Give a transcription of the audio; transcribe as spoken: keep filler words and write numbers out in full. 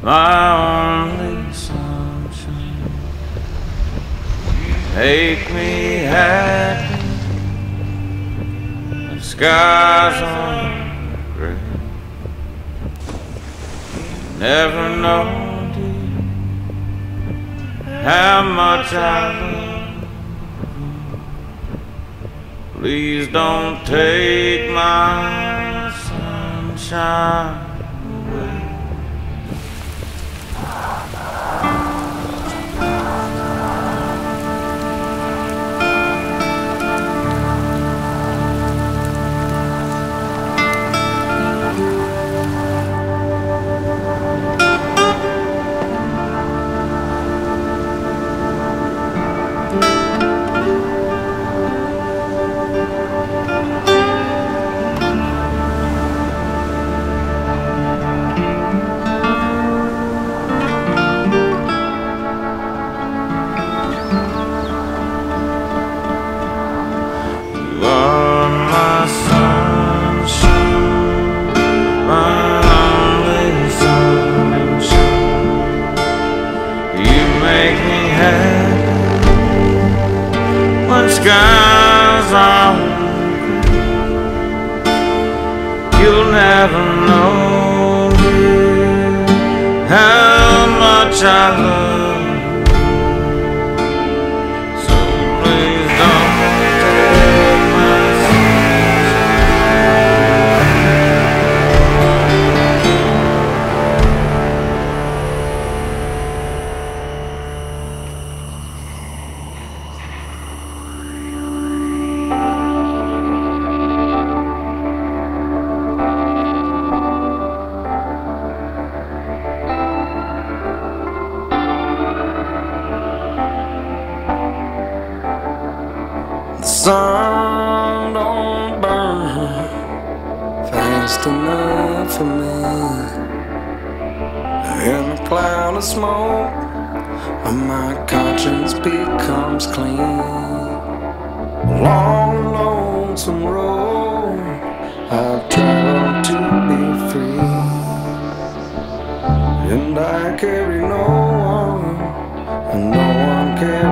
my only sunshine. Make me happy. The skies are gray. Never know, dear, how much I love you. Please don't take my sunshine away. Skies are gray. You'll never know, dear, how much I love you. So please don't take my The sun don't burn fast enough for me. In a cloud of smoke, my conscience becomes clean. Along the lonesome road, I've traveled to be free, and I carry no one, and no one carries